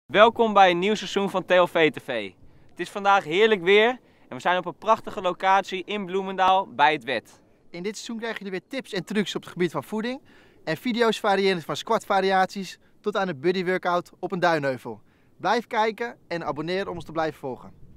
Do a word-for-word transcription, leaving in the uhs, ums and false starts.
Welkom bij een nieuw seizoen van T L V T V. Het is vandaag heerlijk weer en we zijn op een prachtige locatie in Bloemendaal bij het wed. In dit seizoen krijg je weer tips en trucs op het gebied van voeding en video's variërend van squat variaties tot aan een buddy workout op een duinheuvel. Blijf kijken en abonneer om ons te blijven volgen.